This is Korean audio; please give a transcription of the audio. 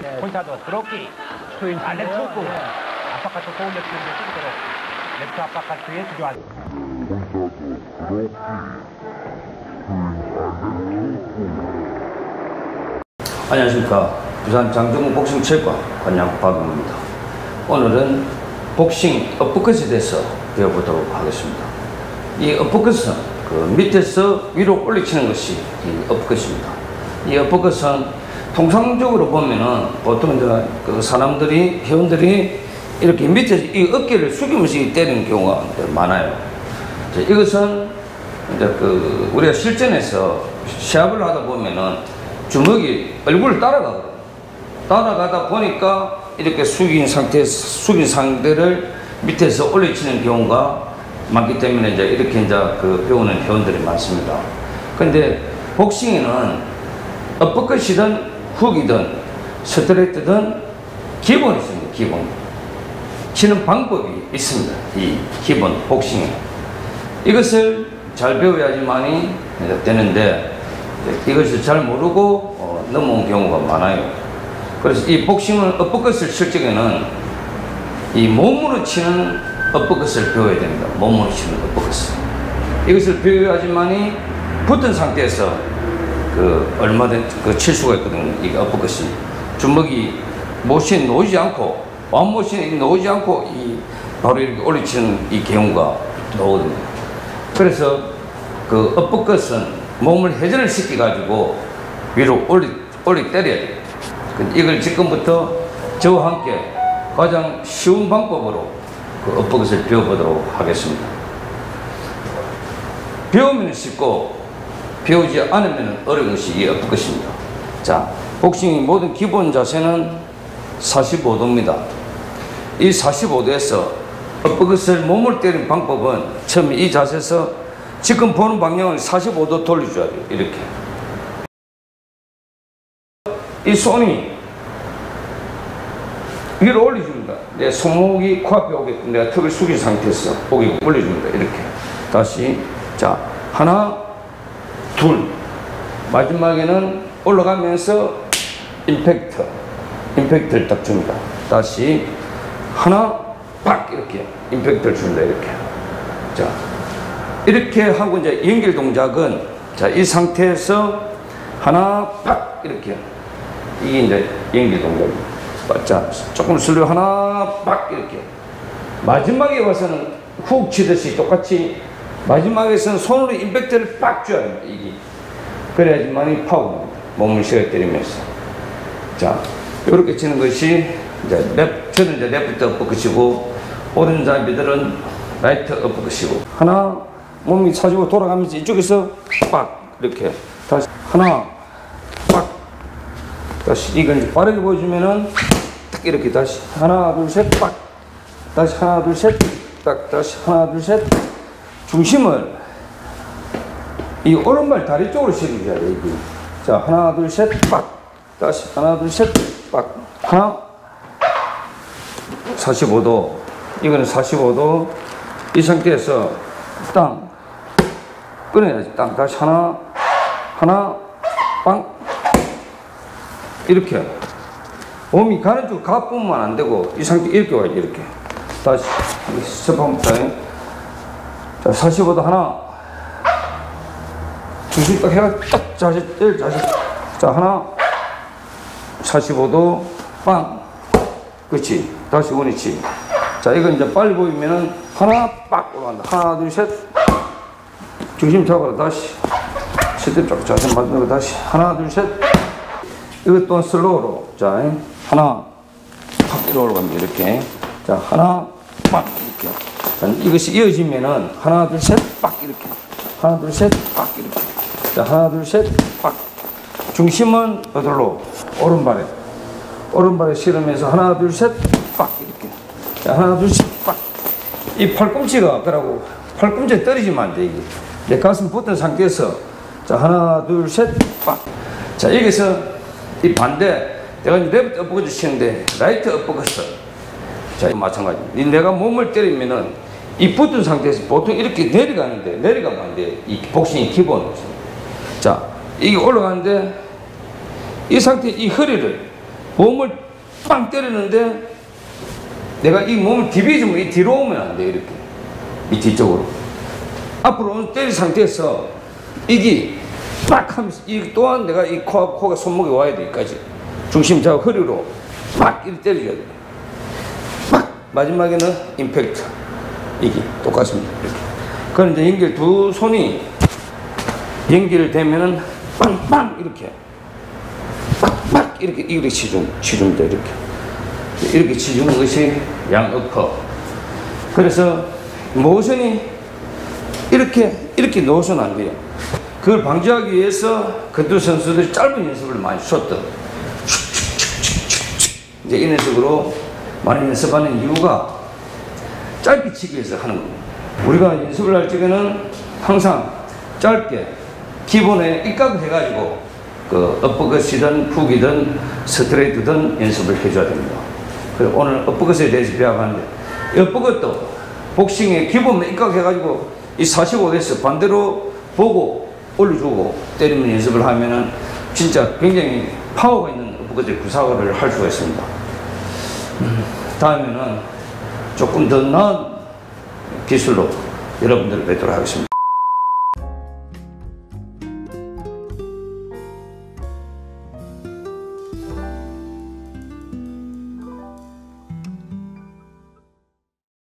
폰타도 드롭킥, 알렉 초구, 아파카토 소울레프트인데 쓰도록 레프트 아파카토에 들어왔. 안녕하십니까. 부산 장정우 복싱체육관 관장 박용입니다. 오늘은 복싱 어퍼컷에 대해서 배워보도록 하겠습니다. 이 어퍼컷은 그 밑에서 위로 올리치는 것이 이 어퍼컷입니다. 이 어퍼컷은 통상적으로 보면은 보통 이제 그 사람들이 회원들이 이렇게 밑에서 이 어깨를 숙이면서 때리는 경우가 많아요. 이것은 이제 그 우리가 실전에서 시합을 하다 보면은 주먹이 얼굴을 따라가거든요. 따라가다 보니까 이렇게 숙인 상대를 밑에서 올려치는 경우가 많기 때문에 이제 이렇게 이제 그 배우는 회원들이 많습니다. 근데 복싱에는 어퍼컷이든 훅이든 스트레이트든 기본이 있습니다. 기본. 치는 방법이 있습니다. 이 기본 복싱에. 이것을 잘 배워야지만이 되는데 이것을 잘 모르고 넘어온 경우가 많아요. 그래서 이 복싱은 어퍼컷을 칠 적에는 이 몸으로 치는 어퍼컷을 배워야 됩니다. 몸으로 치는 어퍼컷을. 이것을 배워야지만이 붙은 상태에서 그 얼마든지 칠 수가 있거든요. 이 어퍼컷이 주먹이 못이 놓이지 않고 완못이 놓이지 않고 이 바로 이렇게 올리치는 이 경우가 나오거든요. 그래서 그 어퍼컷은 몸을 회전을 시켜 가지고 위로 올리 때려야 돼요. 이걸 지금부터 저와 함께 가장 쉬운 방법으로 그 어퍼컷을 배워보도록 하겠습니다. 배우면 쉽고 배우지 않으면 어려운 것이 이 어퍼컷입니다. 자, 복싱의 모든 기본 자세는 45도입니다. 이 45도에서 어퍼컷을 몸을 때리는 방법은 처음에 이 자세에서 지금 보는 방향을 45도 돌려줘야 돼요. 이렇게. 이 손이 위로 올려줍니다. 내 손목이 코앞에 오게끔 내가 턱을 숙인 상태에서 고개 올려줍니다. 이렇게. 다시. 자, 하나, 둘. 마지막에는 올라가면서 임팩트를 딱 줍니다. 다시. 하나, 팍! 이렇게. 임팩트를 줍니다. 이렇게. 자. 이렇게 하고 이제 연결 동작은 자, 이 상태에서 하나, 팍! 이렇게. 이게 이제 연결 동작입니다. 자, 조금 슬로 하나, 팍! 이렇게. 마지막에 와서는 훅 치듯이 똑같이 마지막에서는 손으로 임팩트를 팍 줘야 합니다. 이게. 그래야지만이 파워입니다. 몸을 실어 때리면서. 자, 이렇게 치는 것이 이제 저는 이제 레프트 어퍼컷이고, 오른손잡이들은 라이트 어퍼컷이고. 하나, 몸이 차지고 돌아가면서 이쪽에서 빡! 이렇게. 다시 하나, 빡! 다시 이걸 이제 빠르게 보여주면은 딱 이렇게 다시 하나, 둘, 셋, 빡! 다시 하나, 둘, 셋, 딱! 다시 하나, 둘, 셋. 중심을 이 오른발 다리 쪽으로 실어줘야 돼, 이게. 자, 하나, 둘, 셋, 빡! 다시 하나, 둘, 셋, 빡! 하나, 45도. 이거는 45도. 이 상태에서 땅. 끊어야지. 땅. 다시 하나, 빵. 이렇게. 몸이 가는 쪽 가뿐만 안 되고, 이 상태 이렇게 와야지, 이렇게. 다시. 스텝합니다. 자, 45도 하나. 중심 딱 해가 딱 자세. 자, 하나. 45도 빵. 그렇지. 다시 원위치. 자, 이건 이제 빨리 보이면은 하나, 빡 올라간다. 하나, 둘, 셋. 중심 잡아라. 다시. 스텝 잡고 자세 만들고 다시. 하나, 둘, 셋. 이것 또한 슬로우로. 자, 하나, 팍 올라갑니다. 이렇게. 자, 하나, 빡. 이렇게. 자, 이것이 이어지면은 하나, 둘, 셋. 빡. 이렇게. 하나, 둘, 셋. 빡. 이렇게. 자, 하나, 둘, 셋. 빡. 중심은 어디로? 오른발에. 오른발에 실으면서 하나, 둘, 셋. 빡. 이렇게. 자, 하나, 둘, 셋. 빡. 이 팔꿈치가 그러고 팔꿈치에 떨어지면 안 돼. 이게 내 가슴 붙은 상태에서 자, 하나, 둘, 셋. 빡. 자, 여기서 이 반대 내가 레프트 어퍼컷을 치는데 라이트 어퍼컷을 자, 마찬가지. 내가 몸을 때리면은 이 붙은 상태에서 보통 이렇게 내려가는데 내려가면 안 돼. 이 복싱이 기본. 자, 이게 올라가는데 이 상태 이 허리를 몸을 빵 때리는데 내가 이 몸을 디비주면 이 뒤로 오면 안 돼. 이렇게 이 뒤쪽으로 앞으로 때린 상태에서 이게 빡 하면서 이 또한 내가 이 코가 손목에 와야 돼. 여기까지 중심 잡고 허리로 빡 이렇게 때려줘야 돼. 빡 마지막에는 임팩트 이게 똑같습니다. 이렇게. 그럼 이제 연결 두 손이 연결되면은 빵빵 이렇게 빡빡 이렇게 치줍니다. 이렇게 치주는 것이 양어퍼. 그래서 모션이 이렇게 놓으셔는 안 돼요. 그걸 방지하기 위해서 그두 선수들이 짧은 연습을 많이 줬던 이제 이런 식으로 많이 연습하는 이유가 짧게 치기 위해서 하는 겁니다. 우리가 연습을 할 적에는 항상 짧게 기본에 입각을 해가지고 그 어퍼컷이든 훅이든 스트레이트든 연습을 해줘야 됩니다. 그래서 오늘 어퍼컷에 대해서 배워가는데 어퍼컷도 복싱의 기본에 입각해가지고 이 45도에서 반대로 보고 올려주고 때리는 연습을 하면은 진짜 굉장히 파워가 있는 어퍼컷의 구사를 할 수가 있습니다. 다음에는 조금 더 나은 기술로 여러분들을 뵙도록 하겠습니다.